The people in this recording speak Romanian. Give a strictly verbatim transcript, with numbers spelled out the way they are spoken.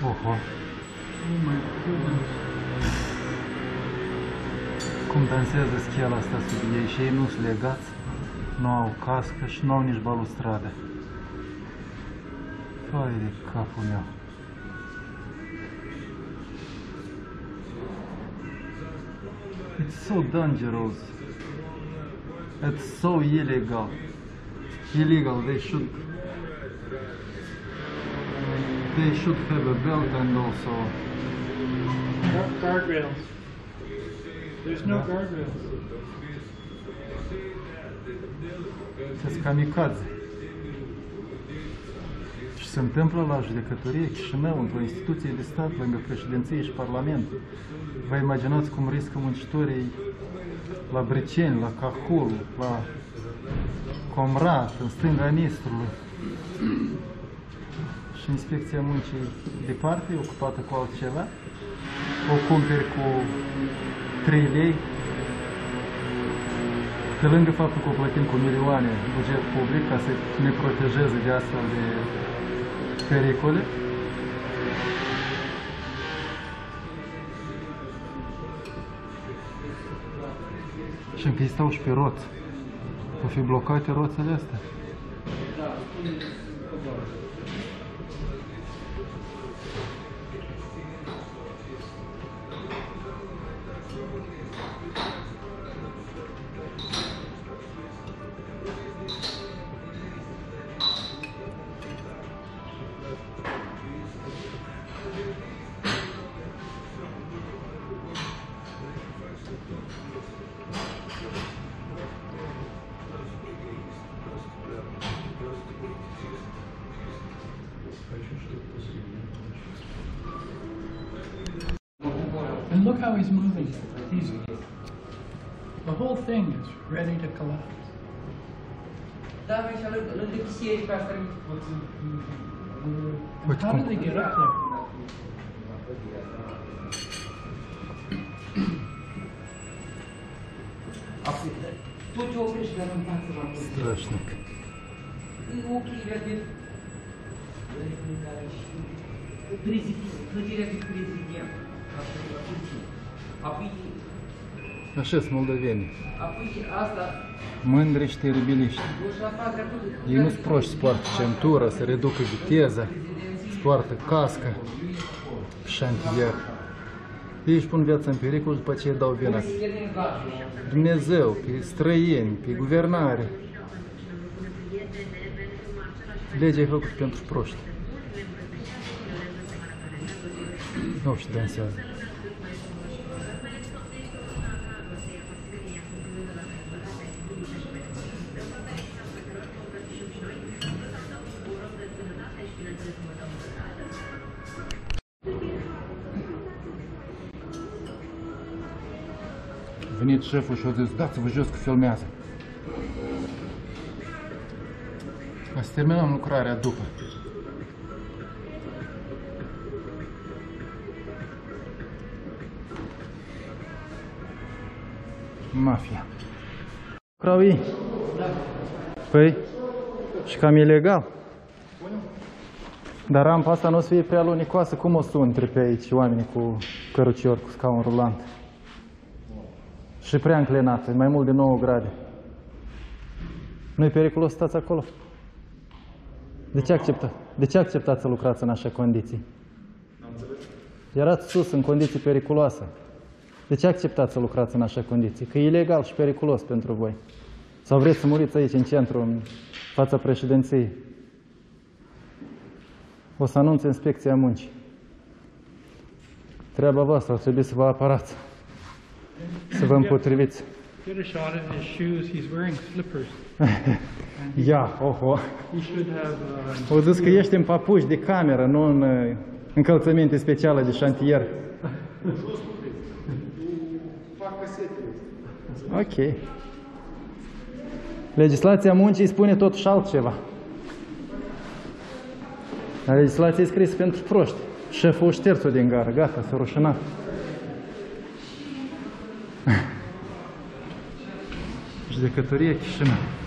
Oho. Oh my goodness. Cum dansează schiala asta sub ei și ei nu sunt legați, nu au cască și nu au nici balustradă. Fai de capul meu. It's so dangerous. It's so illegal. Illegal. They should. They should have a belt and also. No guardrails. There's no guardrails. Sunt kamikaze. Și se întâmplă la judecătorie Chișinău, într-o instituție de stat, lângă președinție și parlament. Vă imaginați cum riscă muncitorii la Briceni, la Cahul, la Comrat, în stânga Nistrului. Și inspecția muncii departe, e ocupată cu altceva. O cumperi cu trei lei. Pe lângă faptul că o plătim cu milioane buget public ca să ne protejeze de astfel de pericole. Și încă îi stau și pe roți. O fi blocate roțele astea. And look how he's moving. He's, the whole thing is ready to collapse. Uite How cum. did they get up there? Страшник. Așa sunt moldovenii. Mândri și teribiliști. Ei nu-s proști să poartă centură, să reducă viteza, să poartă cască, șantier. Ei își pun viața în pericol și după aceea dau vina pe Dumnezeu, pe străini, pe guvernare. Legea e făcută pentru proști. Nu știu, dansează. A venit șeful și a zis, dați-vă jos că filmează. O să terminăm lucrarea după. Mafia. Lucrau ei? Păi, și cam ilegal. Dar rampa asta nu o să fie prea lunicoasă. Cum o să intre pe aici oamenii cu căruciori, cu scaun rulant? Și prea înclinată, mai mult de nouă grade. Nu-i periculos să stați acolo? De ce acceptați? De ce acceptați să lucrați în așa condiții? Erați sus, în condiții periculoase. De ce acceptați să lucrați în așa condiții? Că e ilegal și periculos pentru voi. Sau vreți să muriți aici, în centru, în fața președinției? O să anunț inspecția muncii. Treaba voastră, o trebuie să vă apărați. Să vă împotriviți. Get a shot at his shoes. He's wearing slippers. Ia, oho. He should have. Uh, O zis că ești în papuși de cameră, nu în uh, încălțăminte specială de șantier. Ok. Legislația muncii spune totuși altceva. Dar legislația e scrisă pentru proști. Șeful șterț-o din gară, gata, s-a rușinat. Judecătorie Chișinău.